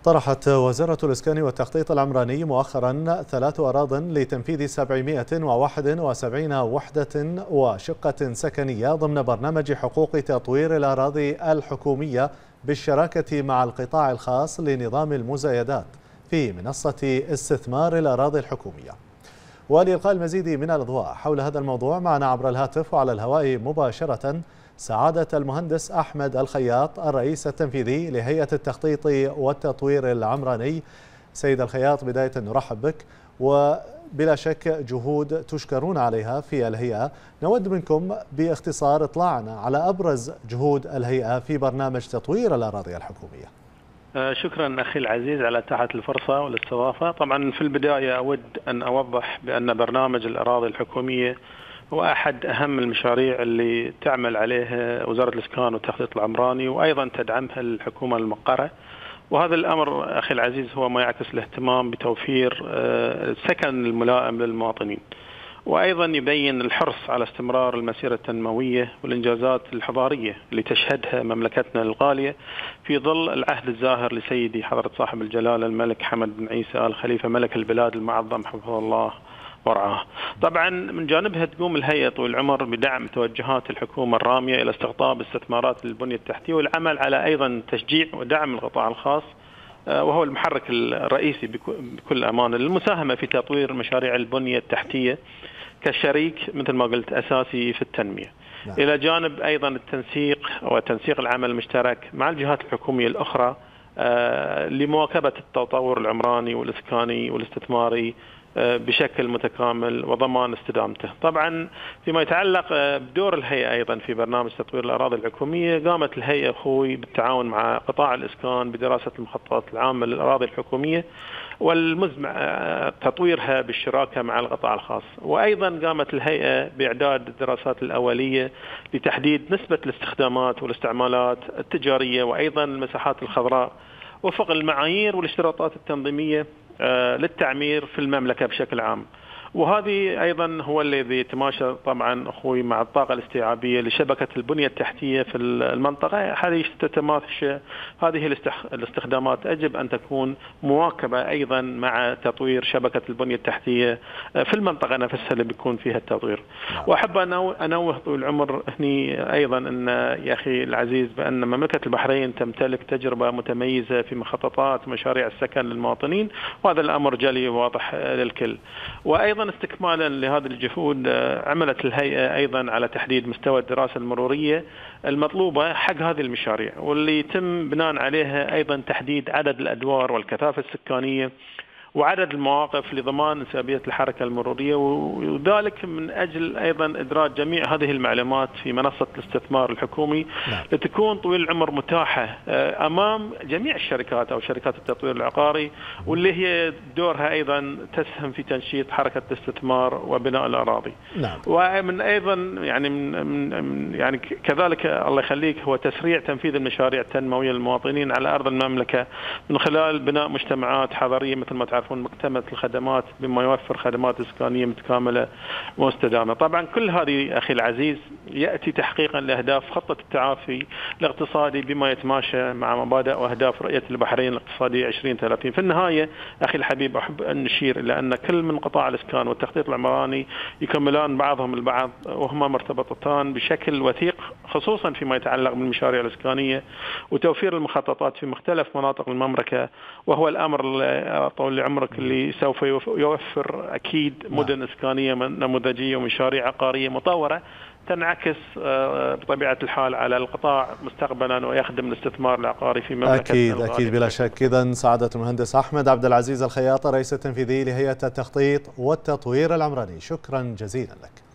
طرحت وزارة الإسكان والتخطيط العمراني مؤخرا 3 أراضٍ لتنفيذ 771 وحدة وشقة سكنية ضمن برنامج حقوق تطوير الأراضي الحكومية بالشراكة مع القطاع الخاص لنظام المزايدات في منصة استثمار الأراضي الحكومية. ولإلقاء المزيد من الأضواء حول هذا الموضوع معنا عبر الهاتف وعلى الهواء مباشرة سعادة المهندس أحمد الخياط الرئيس التنفيذي لهيئة التخطيط والتطوير العمراني. سيد الخياط، بداية نرحب بك، وبلا شك جهود تشكرون عليها في الهيئة. نود منكم باختصار إطلاعنا على أبرز جهود الهيئة في برنامج تطوير الأراضي الحكومية. شكرا أخي العزيز على إتاحة الفرصة والاستضافة. طبعا في البداية أود أن أوضح بأن برنامج الأراضي الحكومية هو أحد أهم المشاريع اللي تعمل عليه وزارة الإسكان والتخطيط العمراني، وأيضا تدعمها الحكومة المقرة. وهذا الأمر أخي العزيز هو ما يعكس الاهتمام بتوفير السكن الملائم للمواطنين، وأيضا يبين الحرص على استمرار المسيرة التنموية والإنجازات الحضارية اللي تشهدها مملكتنا الغالية في ظل العهد الزاهر لسيدي حضرة صاحب الجلالة الملك حمد بن عيسى آل خليفة ملك البلاد المعظم حفظه الله ورعاه. طبعا من جانبها تقوم الهيئة طول العمر بدعم توجهات الحكومة الرامية إلى استقطاب استثمارات للبنية التحتية، والعمل على أيضا تشجيع ودعم القطاع الخاص، وهو المحرك الرئيسي بكل أمانة للمساهمة في تطوير مشاريع البنية التحتية كشريك مثل ما قلت أساسي في التنمية. إلى جانب أيضا التنسيق وتنسيق العمل المشترك مع الجهات الحكومية الأخرى لمواكبة التطور العمراني والإسكاني والاستثماري بشكل متكامل وضمان استدامته. طبعا فيما يتعلق بدور الهيئة أيضا في برنامج تطوير الأراضي الحكومية، قامت الهيئة أخوي بالتعاون مع قطاع الإسكان بدراسة المخططات العامة للأراضي الحكومية والمزمع تطويرها بالشراكة مع القطاع الخاص. وأيضا قامت الهيئة بإعداد الدراسات الأولية لتحديد نسبة الاستخدامات والاستعمالات التجارية وأيضا المساحات الخضراء وفق المعايير والاشتراطات التنظيمية للتعمير في المملكة بشكل عام. وهذه أيضا هو الذي يتماشى طبعا أخوي مع الطاقة الاستيعابية لشبكة البنية التحتية في المنطقة. هذه تتماشى هذه الاستخدامات يجب أن تكون مواكبة أيضا مع تطوير شبكة البنية التحتية في المنطقة نفسها اللي بيكون فيها التطوير. وأحب أنوه طول العمر هني أيضا أن يا أخي العزيز بأن مملكة البحرين تمتلك تجربة متميزة في مخططات مشاريع السكن للمواطنين، وهذا الأمر جلي واضح للكل. وأيضا استكمالا لهذه الجهود عملت الهيئة أيضا على تحديد مستوى الدراسة المرورية المطلوبة حق هذه المشاريع، واللي يتم بناء عليها أيضا تحديد عدد الأدوار والكثافة السكانية وعدد المواقف لضمان انسيابية الحركة المرورية، وذلك من أجل أيضا إدراج جميع هذه المعلومات في منصة الاستثمار الحكومي لتكون طويل العمر متاحة أمام جميع الشركات أو شركات التطوير العقاري، واللي هي دورها أيضا تسهم في تنشيط حركة الاستثمار وبناء الأراضي. ومن أيضا يعني كذلك الله يخليك هو تسريع تنفيذ المشاريع التنموية للمواطنين على أرض المملكة من خلال بناء مجتمعات حضرية مثل ما تعرفون مكتملة الخدمات بما يوفر خدمات إسكانية متكاملة ومستدامة. طبعا كل هذه أخي العزيز يأتي تحقيقا لأهداف خطة التعافي الاقتصادي بما يتماشى مع مبادئ وأهداف رؤية البحرين الاقتصادية 2030. في النهاية أخي الحبيب أحب أن نشير إلى أن كل من قطاع الإسكان والتخطيط العمراني يكملان بعضهم البعض وهما مرتبطتان بشكل وثيق، خصوصا فيما يتعلق بالمشاريع الإسكانية وتوفير المخططات في مختلف مناطق المملكة، وهو الأمر طول عمرك اللي سوف يوفر أكيد مدن إسكانية نموذجية ومشاريع عقارية مطورة تنعكس بطبيعة الحال على القطاع مستقبلا ويخدم الاستثمار العقاري في مملكتنا. أكيد بلا شك. إذن سعادة المهندس أحمد عبد العزيز الخياط الرئيس التنفيذي لهيئة التخطيط والتطوير العمراني، شكرا جزيلا لك.